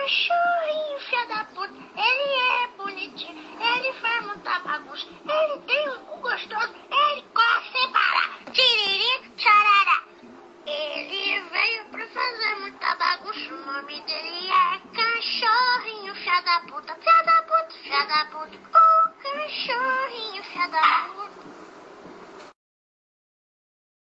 cachorrinho, filha da puta. Ele é bonitinho, ele faz muita bagunça. Ele tem um cu gostoso, ele corre sem parar. Tiriri, tcharará. Ele veio pra fazer muita bagunça. O nome dele é cachorrinho, filha da puta. Filha da puta, filha da puta. O cachorrinho, filha da puta.